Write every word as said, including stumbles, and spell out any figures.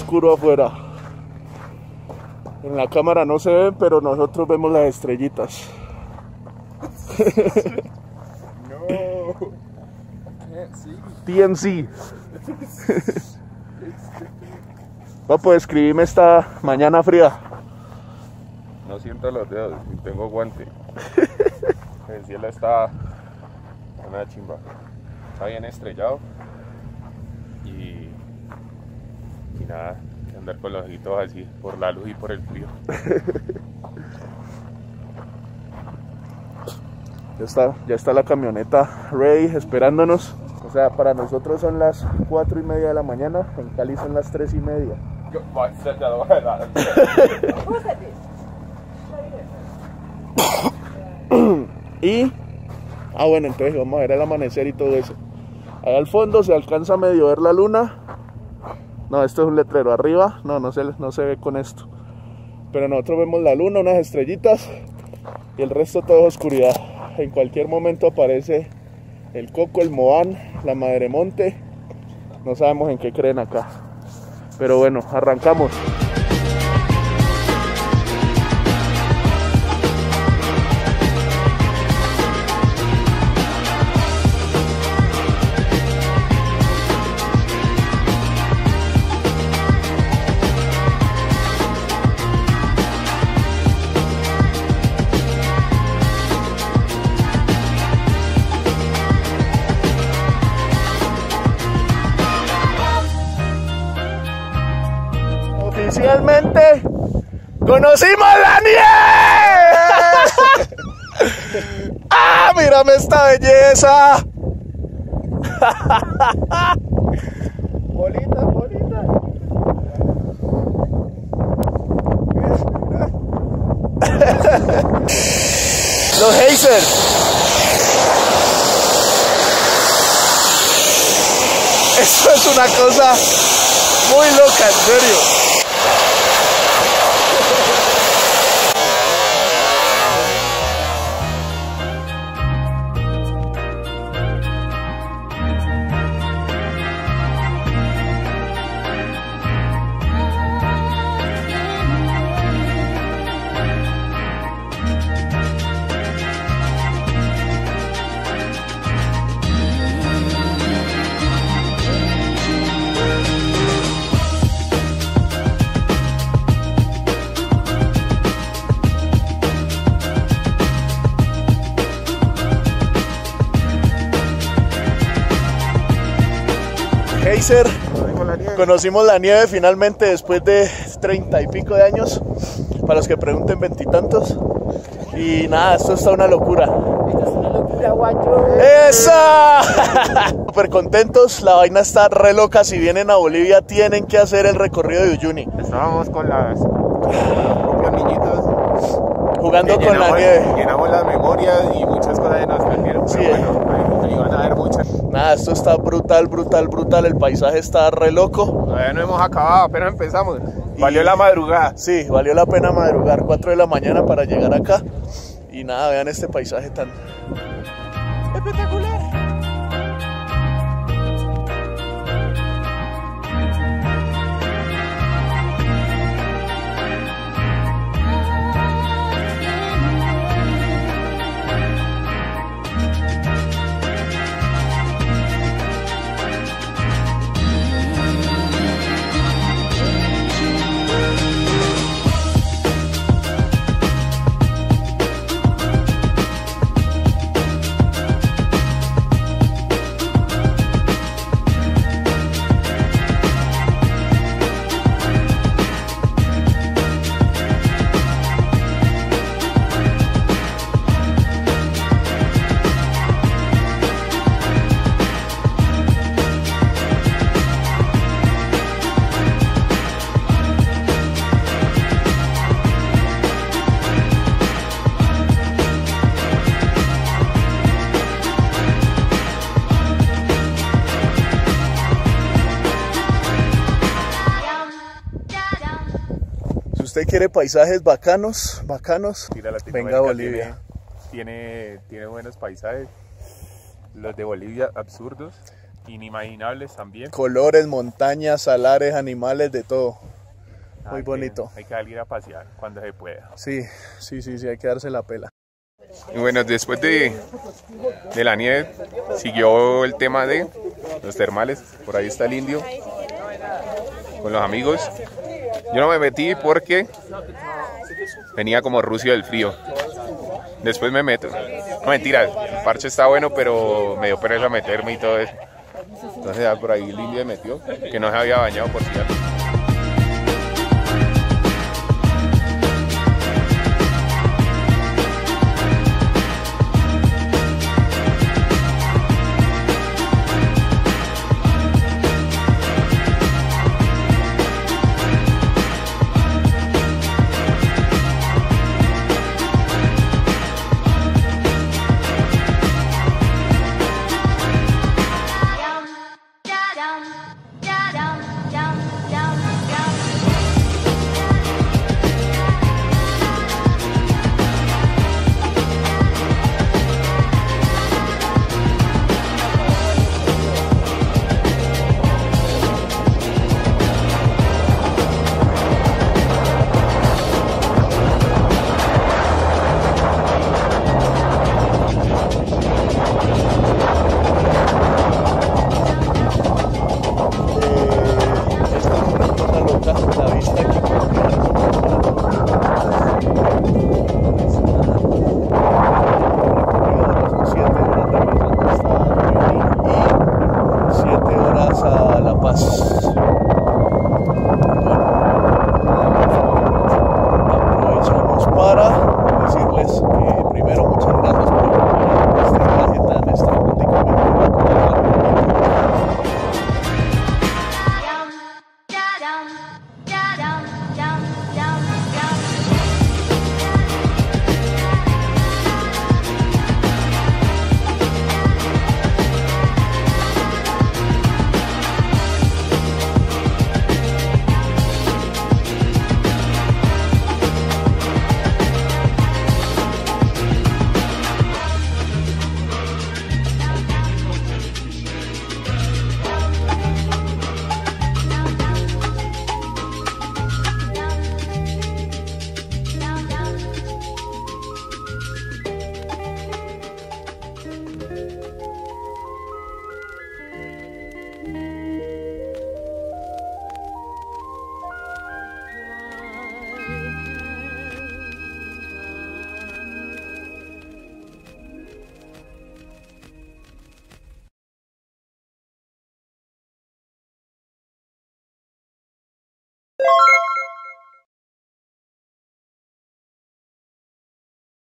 oscuro afuera. En la cámara no se ven, pero nosotros vemos las estrellitas. No. T M C. Papo, describime esta mañana fría. No siento los dedos, tengo guante. El cielo está una chimba. Está bien estrellado. Y, y nada, andar con los ojitos así por la luz y por el frío. Ya está, ya está la camioneta ready esperándonos. O sea, para nosotros son las cuatro y media de la mañana, en Cali son las tres y media. Y, ah bueno, entonces vamos a ver el amanecer y todo eso. Allá al fondo se alcanza a medio ver la luna. No, esto es un letrero arriba, no, no se, no se ve con esto. Pero nosotros vemos la luna, unas estrellitas y el resto todo es oscuridad. En cualquier momento aparece el Coco, el Moán, la Madremonte. No sabemos en qué creen acá. Pero bueno, arrancamos. Oficialmente conocimos la nieve. ¡Ah, mírame esta belleza! Bolita, bolita. Los hazers. Esto es una cosa muy loca, en serio. Geyser, conocimos la nieve finalmente después de treinta y pico de años, para los que pregunten veintitantos. Y nada, esto está una locura. Esto es una locura, guacho. ¡Esa! Súper contentos, la vaina está re loca. Si vienen a Bolivia tienen que hacer el recorrido de Uyuni. Estábamos con las propios niñitos jugando con llenamos, la nieve. Llenamos las memorias y muchas cosas nos perdieron, pero Sí. bueno, ahí iban a haber muchas. Nada, esto está brutal, brutal, brutal. El paisaje está re loco. Todavía no hemos acabado, apenas empezamos. Y- Valió la madrugada. Sí, valió la pena madrugar cuatro de la mañana para llegar acá. Y nada, vean este paisaje tan espectacular. usted quiere paisajes bacanos, bacanos, venga a Bolivia. Tiene, tiene, tiene buenos paisajes. Los de Bolivia, absurdos. inimaginables también. Colores, montañas, salares, animales, de todo. Ah, Muy que bonito. Hay que salir a pasear cuando se pueda. Sí, sí, sí, sí, hay que darse la pela. Y bueno, después de, de la nieve siguió el tema de los termales. Por ahí está el indio con los amigos. Yo no me metí porque venía como rucio del frío. Después me meto. No, mentira, el parche está bueno, pero me dio pereza meterme y todo eso. Entonces ya por ahí el indio me metió, que no se había bañado por cierto.